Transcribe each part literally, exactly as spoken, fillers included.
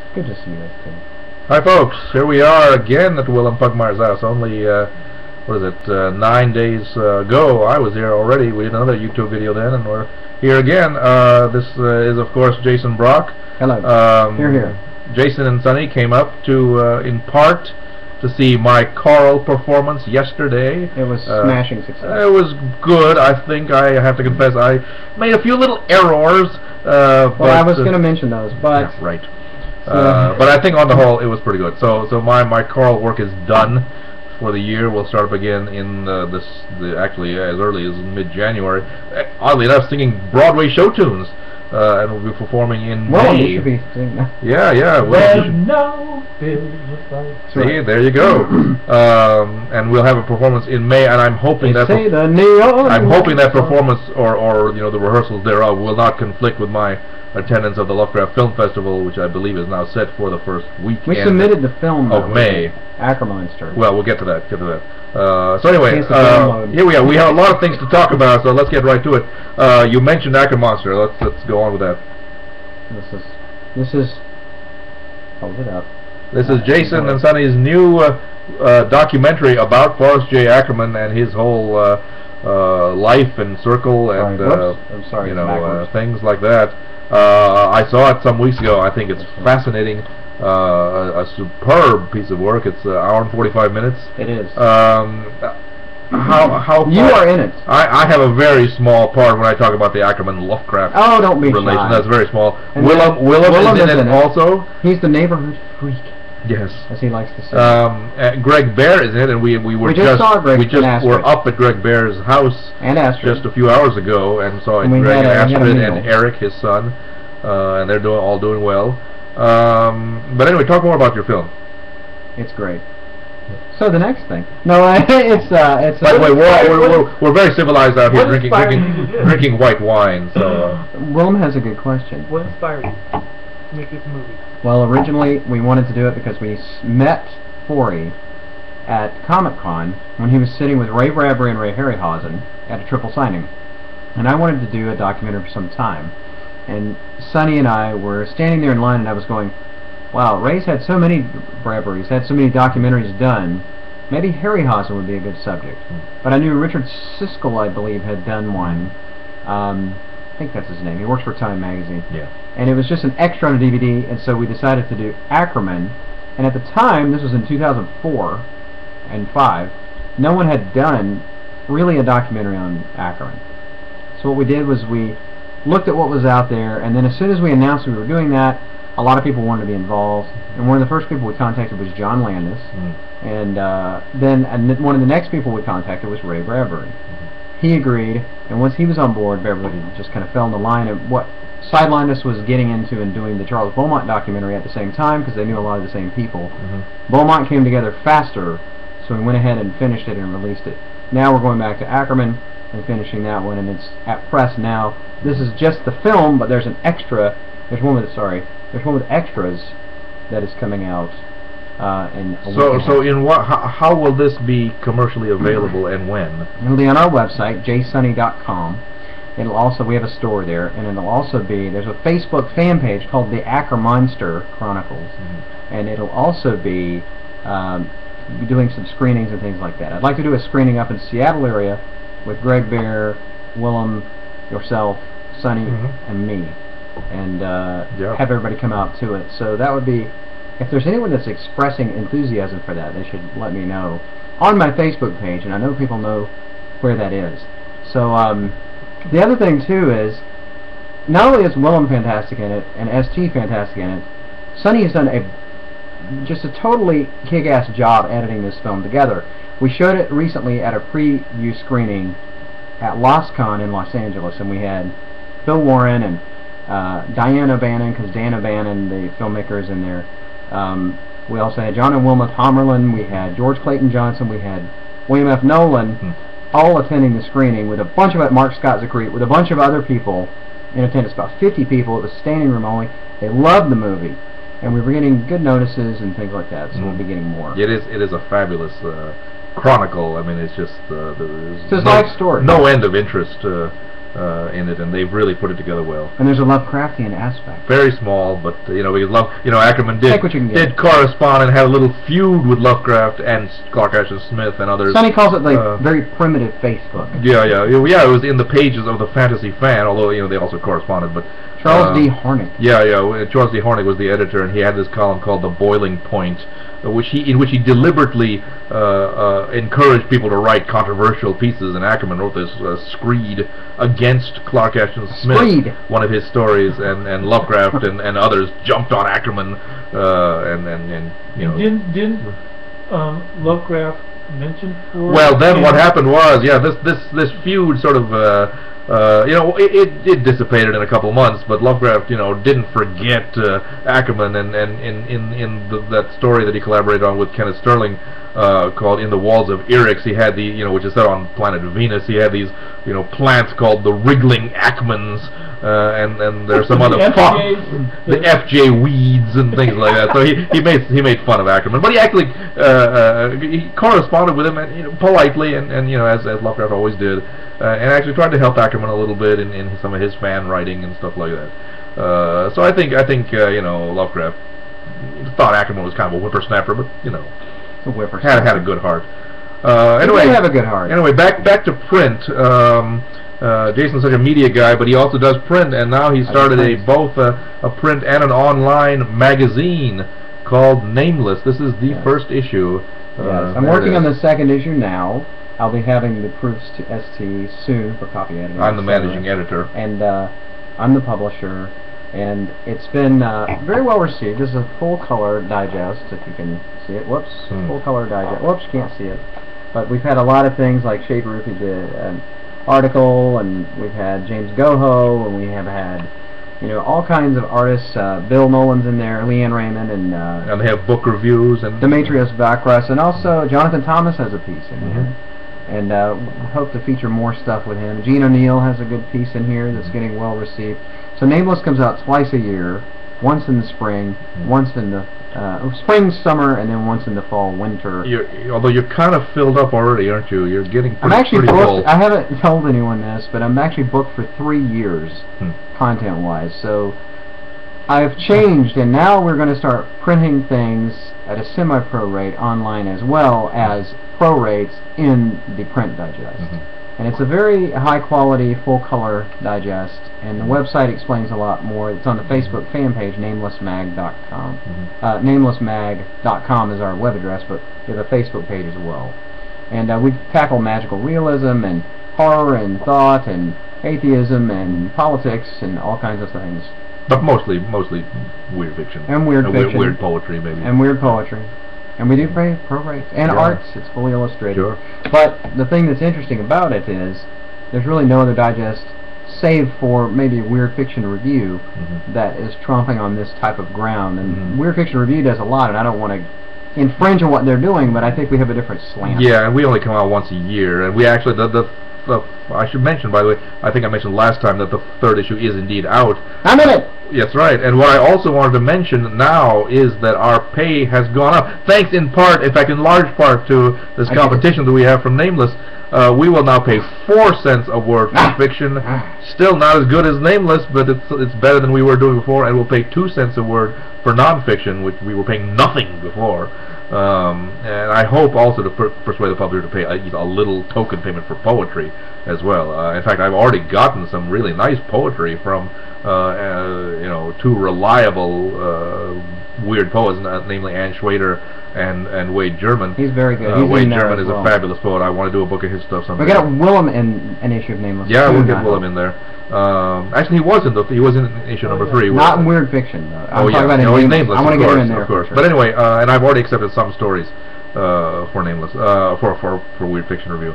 Good to see you guys too. Hi folks, here we are again at Willem Pugmire's house. Only, uh, what is it, uh, nine days uh, ago I was here already. We did another YouTube video then, and we're here again. Uh, this uh, is of course Jason Brock. Hello. Um, here, here. Jason and Sonny came up to, uh, in part, to see my choral performance yesterday. It was uh, smashing success. It was good. I think I have to confess I made a few little errors. Uh, well, I but, was uh, going to mention those, but yeah, right. Uh, but I think on the whole it was pretty good. So, so my my choral work is done for the year. We'll start up again in uh, this, the, actually as early as mid-January. Uh, oddly enough, singing Broadway show tunes. Uh, and we'll be performing in well, May. You should be singing that. Yeah, yeah. Well, no, Billy was like. See, right. There you go. um, and we'll have a performance in May, and I'm hoping they that say the neon I'm hoping that performance or or you know the rehearsals thereof will not conflict with my attendance of the Lovecraft Film Festival, which I believe is now set for the first weekend. We submitted the film of May. Ackermonster. Well, we'll get to that. Get to that. Uh, so anyway, It's the uh, here we are. We have a lot of things to talk about, so let's get right to it. Uh, you mentioned Ackermonster. Let's let's go on with that. This is this is. Hold it up. This is Jason and Sonny's new uh, uh, documentary about Forrest J. Ackerman and his whole uh, uh, life and circle and uh, I'm sorry, you know uh, things like that. Uh, I saw it some weeks ago. I think it's fascinating. Uh, a, a superb piece of work. It's an hour and forty-five minutes. It is. Um, how how you are in it. I, I have a very small part when I talk about the Ackerman Lovecraft oh, don't be relation. shy. That's very small. And Willem Willem, Willem is in, is it, in it also. He's the neighborhood freak. Yes, as he likes to say. Um, uh, Greg Bear is in it, and we we were we just, just saw Greg we just and were up at Greg Bear's house and Astrid. just a few hours ago and saw and Greg and a, Astrid and Eric, his son, uh, and they're doing all doing well. Um, but anyway, talk more about your film. It's great. So the next thing. No, I, it's uh, it's. By the way, we're, we're, we're, we're very civilized out here, drinking drinking, drinking white wine. So. Uh, Willem has a good question. What inspired you to make this movie? Well, originally we wanted to do it because we met Forey at Comic-Con when he was sitting with Ray Bradbury and Ray Harryhausen at a triple signing, and I wanted to do a documentary for some time. And Sonny and I were standing there in line, and I was going, wow, Ray's had so many, Bradbury's had so many documentaries done, maybe Harryhausen would be a good subject. Mm. But I knew Richard Siskel, I believe, had done one. Um, I think that's his name. He works for Time Magazine. Yeah. And it was just an extra on a D V D, and so we decided to do Ackerman. And at the time, this was in two thousand four and five, no one had done really a documentary on Ackerman. So what we did was we looked at what was out there, and then as soon as we announced we were doing that, a lot of people wanted to be involved, and one of the first people we contacted was John Landis, mm. and uh, then and one of the next people we contacted was Ray Bradbury. Mm-hmm. He agreed, and once he was on board, everybody just kind of fell in the line of what sidelined us was getting into and doing the Charles Beaumont documentary at the same time, because they knew a lot of the same people. Mm-hmm. Beaumont came together faster, so we went ahead and finished it and released it. Now we're going back to Ackerman and finishing that one, and it's at press now. This is just the film, but there's an extra. There's one with sorry. There's one with extras that is coming out. Uh, in a so, week so in what? How, how will this be commercially available and when? It'll be on our website, j sunny dot com. It'll also we have a store there, and it'll also be there's a Facebook fan page called the Ackermonster Chronicles, mm-hmm. and it'll also be um, doing some screenings and things like that. I'd like to do a screening up in the Seattle area with Greg Bear, Willem, yourself, Sonny, mm-hmm. and me, and uh, yep. have everybody come out to it. So that would be, if there's anyone that's expressing enthusiasm for that, they should let me know on my Facebook page, and I know people know where that is. So um, the other thing too is, not only is Willem fantastic in it and S T fantastic in it, Sonny has done a just a totally kick-ass job editing this film together. We showed it recently at a preview screening at LosCon in Los Angeles, and we had Phil Warren and uh, Diane O'Bannon, because Dan O'Bannon, the filmmaker, is in there. Um, we also had John and Wilma Tomerlin, we had George Clayton Johnson, we had William F. Nolan, hmm. all attending the screening with a bunch of Mark Scott Zachary, with a bunch of other people in attendance, about fifty people. It was standing room only. They loved the movie, and we were getting good notices and things like that, so mm. we'll be getting more. It is, it is a fabulous uh, chronicle. I mean, it's just uh, there's it's his no, life story. No end of interest uh, uh, in it, and they've really put it together well. And there's a Lovecraftian aspect. Very small, but uh, you know, because love, you know, Ackerman did Take what you can get. did correspond and had a little feud with Lovecraft and Clark Ashton Smith and others. Sonny calls it like uh, very primitive Facebook. Yeah, yeah, yeah. It was in the pages of the Fantasy Fan, although you know they also corresponded. But Charles uh, D. Hornick. Yeah, yeah. Charles D. Hornick was the editor, and he had this column called "The Boiling Point," uh, which he in which he deliberately uh, uh, encouraged people to write controversial pieces. And Ackerman wrote this uh, screed against Clark Ashton Smith, Screed. one of his stories, and and Lovecraft and, and others jumped on Ackerman, uh, and, and and you know. Didn't didn't um, Lovecraft mention for? Well, then what happened was, yeah, this this this feud sort of. Uh, Uh, you know, it, it, it dissipated in a couple months, but Lovecraft, you know, didn't forget uh, Ackerman, and, and in, in, in the, that story that he collaborated on with Kenneth Sterling, uh, called In the Walls of Eryx, he had the, you know, which is set on planet Venus, he had these, you know, plants called the wriggling Ackmans, uh, and, and there's some other fun, the F J weeds and things like that, so he, he made he made fun of Ackerman, but he actually, uh, uh, he corresponded with him, and, you know, politely, and, and, you know, as, as Lovecraft always did, Uh, and actually tried to help Ackerman a little bit in, in some of his fan writing and stuff like that. Uh, so I think I think uh, you know, Lovecraft thought Ackerman was kind of a whippersnapper, but you know, A whippersnapper. had had a good heart. Uh, anyway, he did have a good heart. Anyway, back back to print. Um, uh, Jason's such a media guy, but he also does print, and now he started a both a, a print and an online magazine called Nameless. This is the Yes. first issue. Yes, Uh, I'm there working it on is. the second issue now. I'll be having the proofs to S T soon for copy editing. I'm the et cetera. managing editor. And uh, I'm the publisher. And it's been uh, very well received. This is a full color digest, if you can see it. Whoops, Hmm. full color digest. Whoops, you can't see it. But we've had a lot of things like Shade Ruthie did an article, and we've had James Goho, and we have had, you know, all kinds of artists. Uh, Bill Nolan's in there, Leanne Raymond, and uh, And they have book reviews and Demetrius Vacras, and also Jonathan Thomas has a piece in here. Mhm. And uh, we hope to feature more stuff with him. Gene O'Neill has a good piece in here that's getting well received. So Nameless comes out twice a year, once in the spring, Mm-hmm. once in the uh, spring, summer, and then once in the fall, winter. You're, although you're kind of filled up already, aren't you? You're getting pretty, I'm actually pretty full. booked. I haven't told anyone this, but I'm actually booked for three years, Hmm. content-wise. So I've changed, and now we're going to start printing things at a semi-pro rate online as well as pro rates in the print digest. Mhm. And it's a very high-quality, full-color digest, and the website explains a lot more. It's on the Facebook fan page, nameless mag dot com. Mhm. Uh, nameless mag dot com is our web address, but we have a Facebook page as well. And uh, we tackle magical realism and horror and thought and atheism and politics and all kinds of things. But mostly, mostly weird fiction. And weird Uh, fiction. Weird poetry, maybe. And weird poetry. And we do pay pro rates. And Yeah. arts, it's fully illustrated. Sure. But the thing that's interesting about it is there's really no other digest, save for maybe Weird Fiction Review, Mhm. that is tromping on this type of ground. And Mhm. Weird Fiction Review does a lot, and I don't want to infringe on what they're doing, but I think we have a different slant. Yeah, and we only come out once a year, and we actually the the. the I should mention, by the way, I think I mentioned last time that the third issue is indeed out. I'm in it! Yes, right. And what I also wanted to mention now is that our pay has gone up, thanks in part, in fact, in large part, to this I competition that we have from Nameless. Uh, we will now pay four cents a word for Ah. fiction. Still not as good as Nameless, but it's it's better than we were doing before. And we'll pay two cents a word for nonfiction, which we were paying nothing before. Um, and I hope also to per persuade the publisher to pay a, a little token payment for poetry as well. Uh, in fact, I've already gotten some really nice poetry from uh, uh, you know two reliable uh, weird poets, uh, namely Ann Schwader and and Wade German. He's very good. Uh, He's Wade in there German as is well. a fabulous poet. I want to do a book of his stuff someday. We got Willem in an issue of Nameless. Yeah, we'll soon, get I Willem hope. in there. Um, actually, he was in the he was in issue Oh, number yeah. three. Not in Weird Fiction, though. I'm Oh yeah, talking about in no, he's Nameless. Nameless. I want to of get him course, in there. of course. for But sure. anyway, uh, and I've already accepted some stories uh, for Nameless uh, for for for Weird Fiction Review.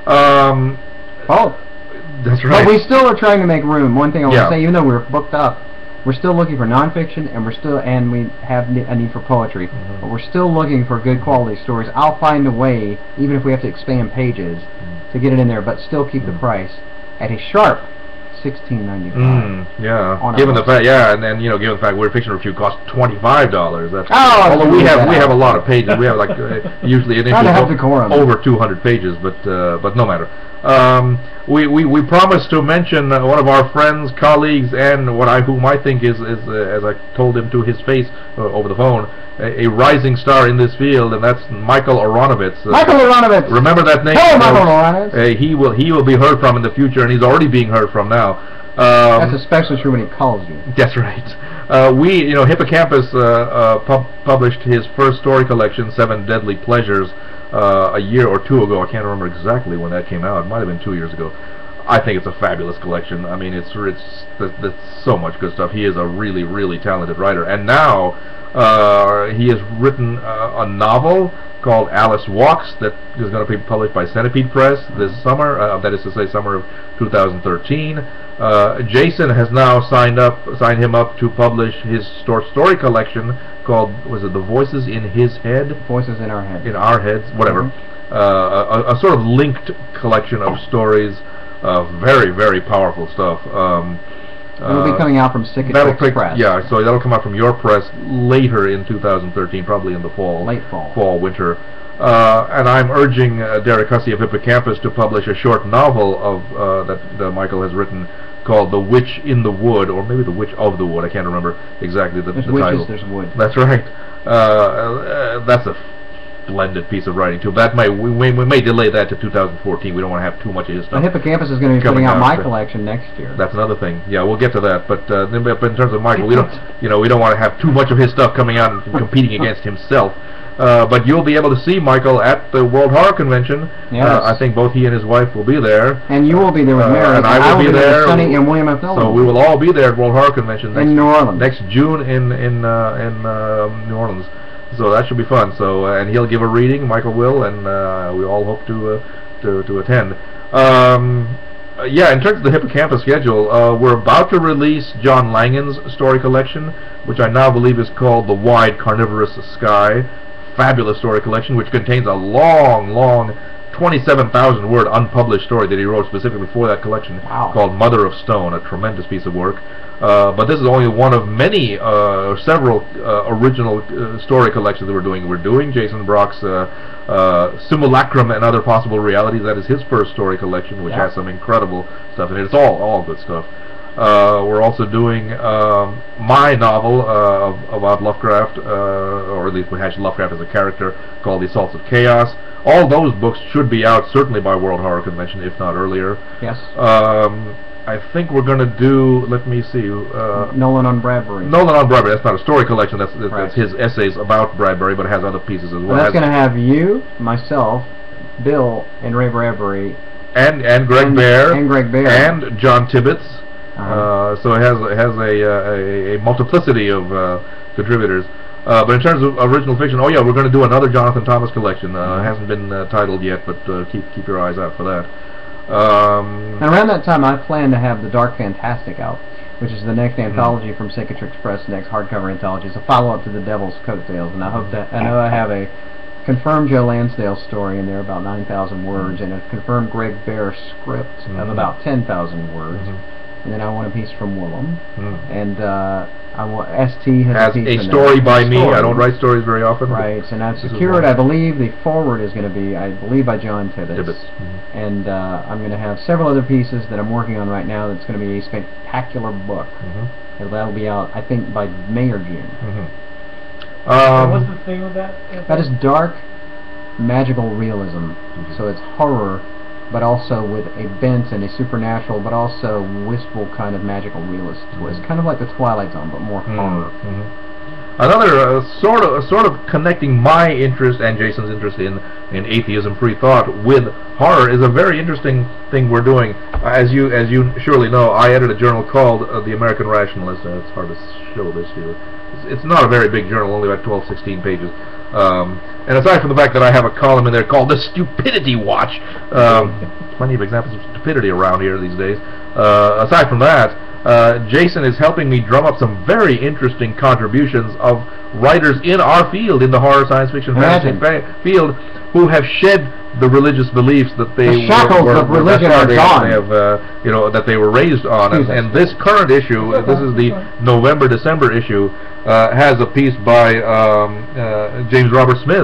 Um, Oh. that's right. But we still are trying to make room. One thing I want Yeah. to say, even though we're booked up, we're still looking for nonfiction, and we're still and we have ne a need for poetry. Mhm. But we're still looking for good quality stories. I'll find a way, even if we have to expand pages, to get it in there, but still keep the Mm. price at a sharp sixteen ninety-five. Mm, yeah. On Given our the fact, yeah, and then you know, given the fact Weird Fiction Review costs twenty-five dollars. That's Oh, although we leave have that we out. have a lot of pages. We have like uh, usually an Trying to have issue decorum. over two hundred pages, but uh, but no matter. Um, we, we we promised to mention uh, one of our friends, colleagues, and what I whom I think is is uh, as I told him to his face uh, over the phone, a, a rising star in this field, and that's Michael Aronovitz. Uh, Michael Aronovitz. Remember that name? Hello, Michael Aronovitz. Uh, he will he will be heard from in the future, and he's already being heard from now. Um, that's especially true when he calls you. That's right. Uh, we, you know, Hippocampus uh, uh, pub published his first story collection, Seven Deadly Pleasures, uh, a year or two ago. I can't remember exactly when that came out. It might have been two years ago. I think it's a fabulous collection. I mean, it's it's that's so much good stuff. He is a really, really talented writer, and now uh, he has written uh, a novel called Alice Walks that is going to be published by Centipede Press this summer. Uh, that is to say, summer of two thousand thirteen. Uh, Jason has now signed up, signed him up to publish his short story collection called, was it The Voices in His Head? Voices in Our Heads. In Our Heads, whatever. Mm-hmm. uh, a, a sort of linked collection of stories. Uh, very, very powerful stuff. Um, It'll uh, be coming out from Cicatrix Press. Yeah, so that'll come out from your press later in two thousand thirteen, probably in the fall. Late fall. Fall, winter. Uh, and I'm urging uh, Derek Hussey of Hippocampus to publish a short novel of uh, that, that Michael has written called The Witch in the Wood, or maybe The Witch of the Wood. I can't remember exactly the, there's the witches, title. There's wood. That's right. Uh, uh, that's a splendid piece of writing too. That may we, we, we may delay that to two thousand fourteen. We don't want to have too much of his stuff. The Hippocampus is going to be putting out my collection next year. That's another thing. Yeah, we'll get to that. But, uh, but in terms of Michael, we don't, you know, we don't want to have too much of his stuff coming out and competing against himself. Uh, but you'll be able to see Michael at the World Horror Convention. Yes. Uh, I think both he and his wife will be there. And you will be there with Mary. Uh, and I will, I will be, be there. there with Sonny and William F. So we will all be there at World Horror Convention next, in New Orleans next June in in uh, in uh, New Orleans. So that should be fun. So uh, and he'll give a reading. Michael will, and uh, we all hope to uh, to to attend. Um, uh, yeah, in terms of the Hippocampus schedule, uh, we're about to release John Langan's story collection, which I now believe is called The Wide Carnivorous Sky. Fabulous story collection, which contains a long, long twenty-seven thousand word unpublished story that he wrote specifically for that collection. Wow. Called Mother of Stone, a tremendous piece of work. Uh, but this is only one of many, uh, several uh, original uh, story collections that we're doing. We're doing Jason Brock's uh, uh, Simulacrum and Other Possible Realities. That is his first story collection, which yeah. has some incredible stuff in it. It's all, all good stuff. Uh, we're also doing um, my novel uh, of, about Lovecraft, uh, or at least we had Lovecraft as a character, called The Assaults of Chaos. All those books should be out certainly by World Horror Convention, if not earlier. Yes. Um, I think we're going to do, let me see. Uh, Nolan on Bradbury. Nolan on Bradbury. That's not a story collection. That's, that's, right. that's his essays about Bradbury, but it has other pieces as well. well that's going to have you, myself, Bill, and Ray Bradbury. And, and Greg and, Bear. And Greg Bear. And John Tibbetts. Uh-huh. Uh, so it has it has a, uh, a a multiplicity of uh, contributors. Uh, but in terms of original fiction, oh yeah, we're going to do another Jonathan Thomas collection. Uh, mm-hmm. It hasn't been uh, titled yet, but uh, keep keep your eyes out for that. Um, and around that time, I plan to have the Dark Fantastic out, which is the next anthology mm-hmm. from Cicatrix Press, next hardcover anthology. It's a follow-up to the Devil's Coattails, and I hope that I know I have a confirmed Joe Lansdale story in there, about nine thousand words, mm-hmm. and a confirmed Greg Bear script mm-hmm. of about ten thousand words. Mm-hmm. And then I want a piece from Willem, mm. and uh, I want S T has, has a, piece a story there. by a me. Story. I don't write stories very often. Right, and I've secured. I believe the foreword is going to be, I believe, by John Tibbetts. Tibbetts. Mm-hmm. And uh, I'm going to have several other pieces that I'm working on right now. That's going to be a spectacular book. Mm-hmm. And that'll be out, I think, by May or June. Mm-hmm. um, what's the thing with that? That is dark, magical realism. Mm-hmm. So it's horror, but also with a bent and a supernatural, but also wistful kind of magical realist twist, mm-hmm. kind of like the Twilight Zone, but more mm-hmm. horror. Mm-hmm. Another uh, sort of sort of connecting my interest and Jason's interest in in atheism, free thought with horror is a very interesting thing we're doing. Uh, as you as you surely know, I edit a journal called uh, The American Rationalist. Uh, it's hard to show this to you. It's, it's not a very big journal, only about twelve, sixteen pages. Um, and aside from the fact that I have a column in there called The Stupidity Watch, um, plenty of examples of stupidity around here these days. Uh, aside from that, uh, Jason is helping me drum up some very interesting contributions of writers in our field, in the horror, science fiction, fantasy field, who have shed the religious beliefs that they the shackles were, were, of religion are they gone. Have, uh, you know, that they were raised on. And, and this current issue, this is the November-December issue, uh, has a piece by um, uh, James Robert Smith,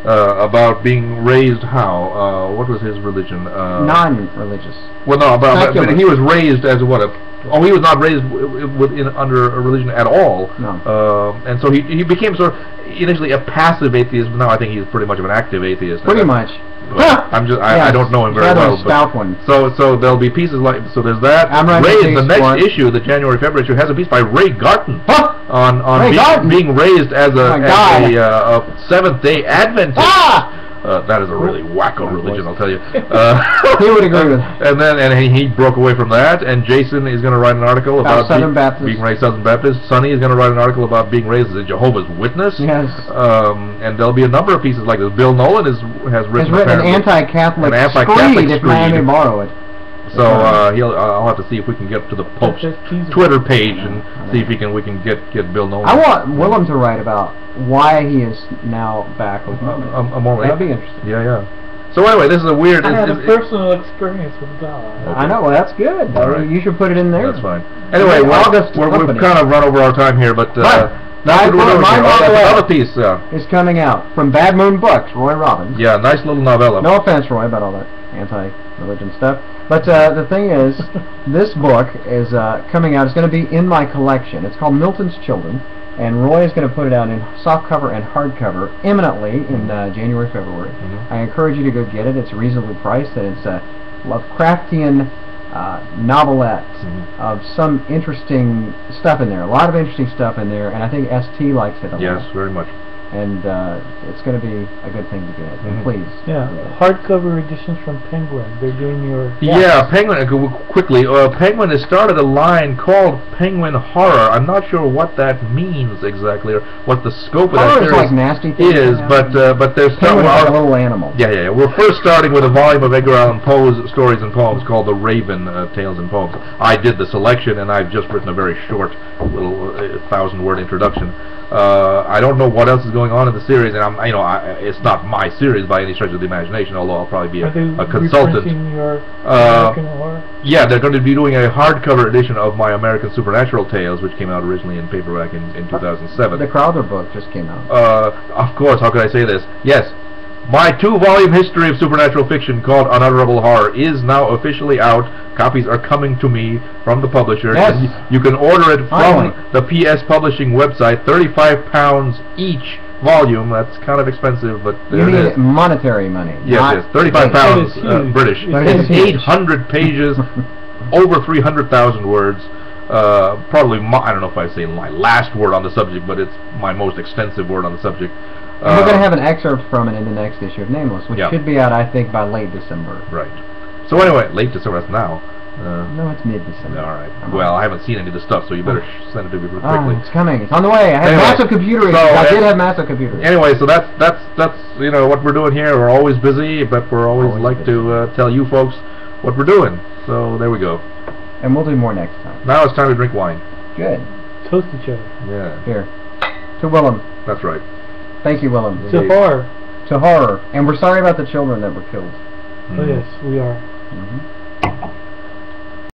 uh, about being raised how? Uh, what was his religion? Uh, Non-religious. Well, no, but, Secular. but he was raised as what a. Oh, he was not raised w within under a religion at all. No. Uh, and so he he became sort of initially a passive atheist, but now I think he's pretty much of an active atheist. Pretty much. Well, I'm just I, yes, I don't know him very rather well. a stout one. So so there'll be pieces like so there's that. I'm writing Ray, a the piece next for it. issue, the January February issue, has a piece by Ray Garton Huh? on on Ray being, Garton? being raised as a, Oh my as God. a, uh, a Seventh Day Adventist. Ah! Uh, that is a really wacko Oh, religion, boy. I'll tell you. Uh, He would agree with that. And then and he, he broke away from that. And Jason is going to write an article About about, Southern be, Baptist. being raised Southern Baptist. Sonny is going to write an article about being raised as a Jehovah's Witness. Yes. Um, and there'll be a number of pieces like this. Bill Nolan is has Has written, written an apparently- anti-Catholic an anti-Catholic screed if Miami screed. borrow it. So uh, he'll. Uh, I'll have to see if we can get to the Pope's That's teaser. Twitter page and see if he can. We can get get Bill Nolan. I want Willem to write about why he is now back with a, Mormon. a, a Mormon. That'd be interesting. Yeah, yeah. So anyway, this is a weird. I had a it's- personal experience with God. I know. Well, that's good. All right. You should put it in there. That's fine. Anyway, Yeah, well, August we're, we've Company. kind of run over our time here, but uh, But that's what we're doing my here. Oh, that's novella another piece. Uh, is coming out from Bad Moon Books, Roy Robbins. yeah, nice little novella. No offense, Roy, about all that anti-religion stuff. But uh, the thing is, this book is uh, coming out. It's going to be in my collection. It's called Milton's Children, and Roy is going to put it out in softcover and hardcover imminently in uh, January, February. Mhm. I encourage you to go get it. It's reasonably priced, and it's a Lovecraftian uh, novelette Mhm. of some interesting stuff in there. A lot of interesting stuff in there, and I think S T likes it a lot. Yes, very much. And uh, it's going to be a good thing to get. Mhm. Please. Yeah, read it. hardcover editions from Penguin. They're doing your... Yeah, Penguin. Uh, go quickly. Uh, Penguin has started a line called Penguin Horror. I'm not sure what that means exactly, or what the scope of that Horror is series like nasty things is, that but happen. uh, but there's Penguin's like a some. little animal. Yeah, yeah, yeah. We're first starting with a volume of Edgar Allan Poe's stories and poems called The Raven, uh, Tales and Poems. I did the selection, and I've just written a very short, little uh, thousand-word introduction. Uh, I don't know what else is going on in the series, and I'm, you know, I, it's not my series by any stretch of the imagination. Although I'll probably be a, Are they a consultant. reprinting your Uh, American horror? Yeah, they're going to be doing a hardcover edition of my American Supernatural Tales, which came out originally in paperback in, in two thousand seven. The Crowther book just came out. Uh, of course, how could I say this? Yes, my two-volume history of supernatural fiction called Unutterable Horror is now officially out. Copies are coming to me from the publisher. Yes. And y- you can order it Finally. from the P S Publishing website, thirty-five pounds each volume. That's kind of expensive, but there You it mean is. monetary money? Yes, not yes, thirty-five space. pounds That is uh, huge. British. That is It's huge. eight hundred pages, over three hundred thousand words. Uh, probably, my, I don't know if I say my last word on the subject, but it's my most extensive word on the subject. And we're Uh, going to have an excerpt from it in the next issue of Nameless, which Yeah. should be out, I think, by late December. Right. So anyway, late December, that's now. Uh, No, it's mid-December. all right. I'm Well, on. I haven't seen any of the stuff, so you better sh send it to me real Oh, quickly. it's coming. It's on the way. I have Anyway, massive computer issues. so, I uh, did have massive computer issues. Anyway, so that's that's that's you know what we're doing here. We're always busy, but we're always, Always like busy. to uh, tell you folks what we're doing. So there we go. And we'll do more next time. Now it's time to drink wine. Good. Toast each other. Yeah, Here. To Willem. that's right. Thank you, Willem. So far. To horror. And we're sorry about the children that were killed. Oh yes, we are. Mm-hmm.